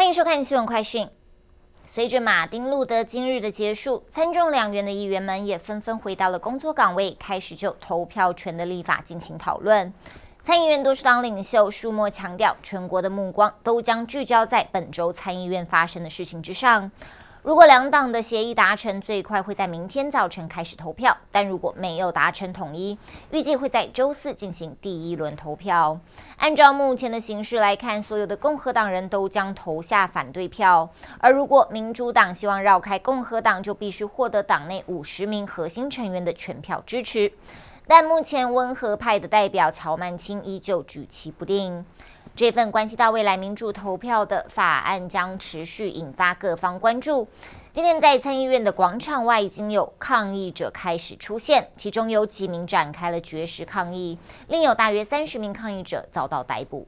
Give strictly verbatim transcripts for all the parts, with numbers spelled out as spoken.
欢迎收看新闻快讯。随着马丁路德今日的结束，参众两院的议员们也纷纷回到了工作岗位，开始就投票权的立法进行讨论。参议院多数党领袖舒默强调，全国的目光都将聚焦在本周参议院发生的事情之上。如果两党的协议达成，最快会在明天早晨开始投票；但如果没有达成统一，预计会在周四进行第一轮投票。按照目前的形势来看，所有的共和党人都将投下反对票，而如果民主党希望绕开共和党，就必须获得党内五十名核心成员的全票支持。但目前温和派的代表乔曼青依旧举棋不定。这份关系到未来民主投票的法案将持续引发各方关注。今天在参议院的广场外已经有抗议者开始出现，其中有几名展开了绝食抗议，另有大约三十名抗议者遭到逮捕。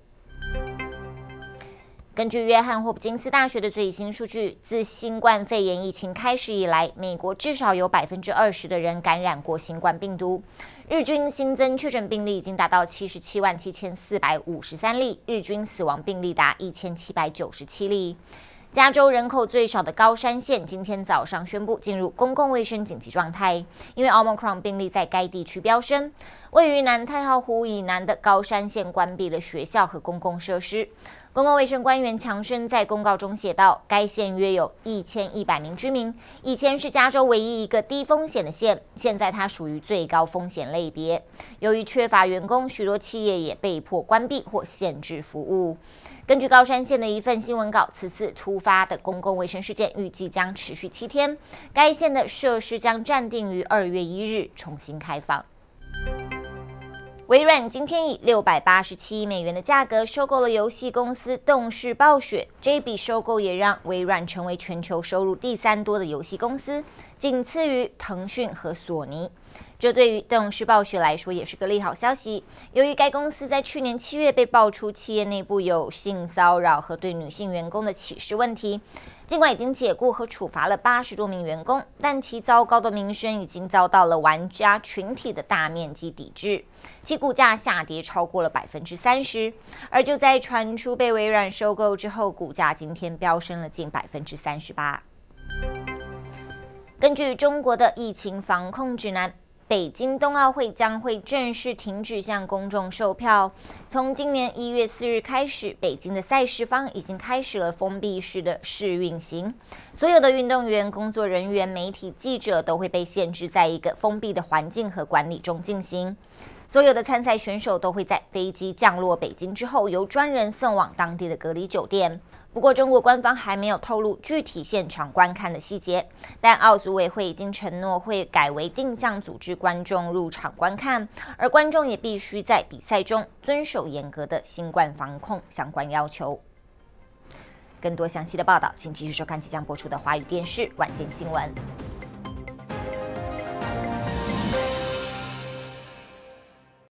根据约翰霍普金斯大学的最新数据，自新冠肺炎疫情开始以来，美国至少有百分之二十的人感染过新冠病毒。日均新增确诊病例已经达到七十七万七千四百五十三例，日均死亡病例达一千七百九十七例。加州人口最少的高山县今天早上宣布进入公共卫生紧急状态，因为 Omicron 病例在该地区飙升。位于南太浩湖以南的高山县关闭了学校和公共设施。公共卫生官员强生在公告中写道，该县约有一千一百名居民，以前是加州唯一一个低风险的县，现在它属于最高风险类别。由于缺乏员工，许多企业也被迫关闭或限制服务。根据高山县的一份新闻稿，此次突发的公共卫生事件预计将持续七天，该县的设施将暂定于二月一日重新开放。微软今天以六百八十七亿美元的价格收购了游戏公司动视暴雪，这笔收购也让微软成为全球收入第三多的游戏公司，仅次于腾讯和索尼。这对于动视暴雪来说也是个利好消息。由于该公司在去年七月被爆出企业内部有性骚扰和对女性员工的歧视问题，尽管已经解雇和处罚了八十多名员工，但其糟糕的名声已经遭到了玩家群体的大面积抵制，其股价下跌超过了百分之三十。而就在传出被微软收购之后，股价今天飙升了近百分之三十八。根据中国的疫情防控指南，北京冬奥会将会正式停止向公众售票。从今年一月四日开始，北京的赛事方已经开始了封闭式的试运行，所有的运动员、工作人员、媒体记者都会被限制在一个封闭的环境和管理中进行。所有的参赛选手都会在飞机降落北京之后，由专人送往当地的隔离酒店。不过，中国官方还没有透露具体现场观看的细节，但奥组委会已经承诺会改为定向组织观众入场观看，而观众也必须在比赛中遵守严格的新冠防控相关要求。更多详细的报道，请继续收看即将播出的华语电视晚间新闻。